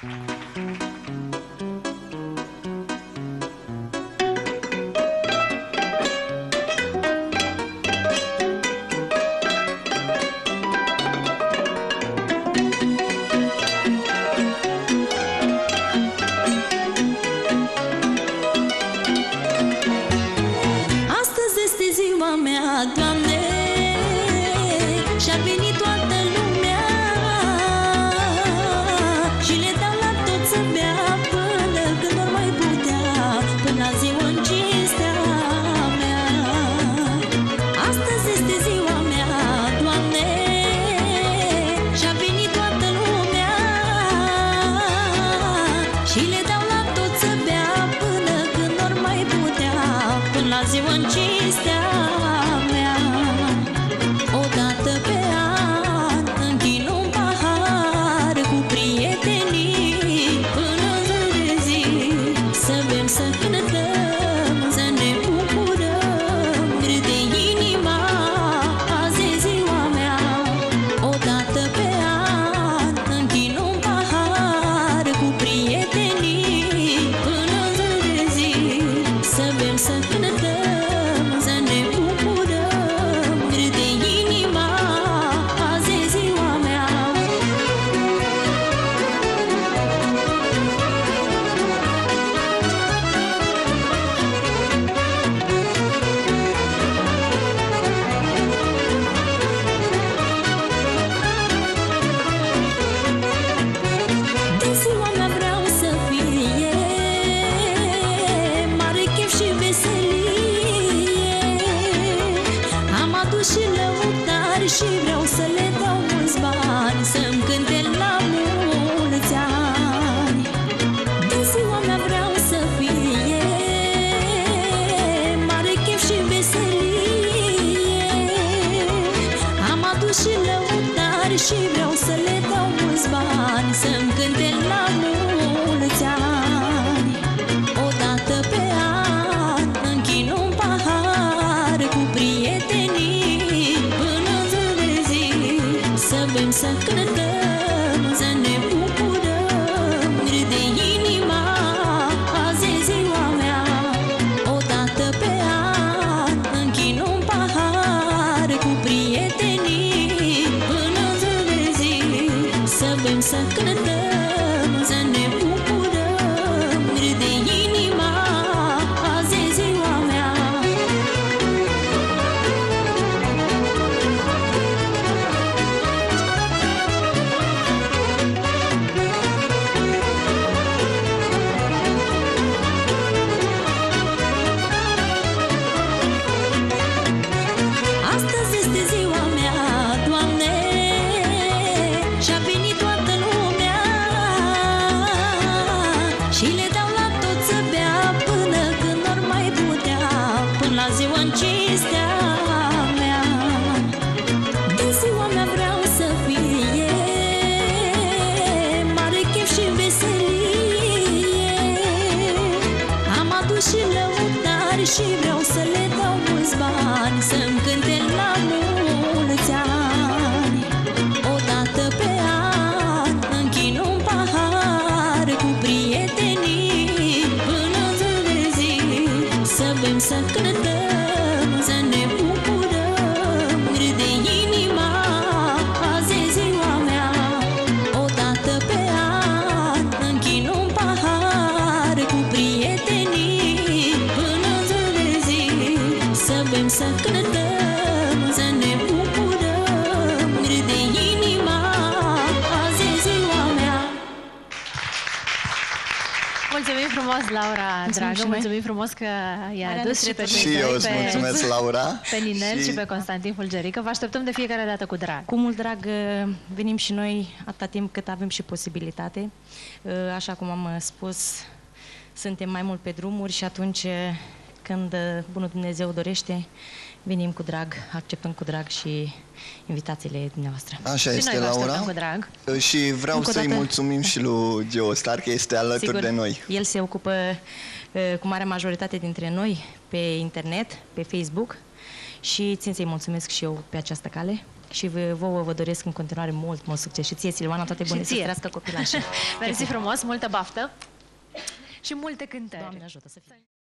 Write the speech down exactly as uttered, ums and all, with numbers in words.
Mulțumim frumos, Laura, dragă, mulțumim frumos că i-a adus și pe Și eu îți mulțumesc, Laura. Pe Ninel și... și pe Constantin Fulgerică. Vă așteptăm de fiecare dată cu drag. Cu mult drag venim și noi atâta timp cât avem și posibilitate. Așa cum am spus, suntem mai mult pe drumuri și atunci când Bunul Dumnezeu dorește, venim cu drag, acceptăm cu drag și invitațiile dumneavoastră. Așa și este, noi Laura. Cu drag. Și vreau să-i dată... mulțumim și lui Geostar că este alături Sigur, de noi. El se ocupă cu marea majoritate dintre noi pe internet, pe Facebook și țin să-i mulțumesc și eu pe această cale. și vouă vă doresc în continuare mult, mult succes. Și ție, Silvana, toate bune, să trăiască copilașii. Mersi frumos, multă baftă și multe cântări. Doamne ajută să fie.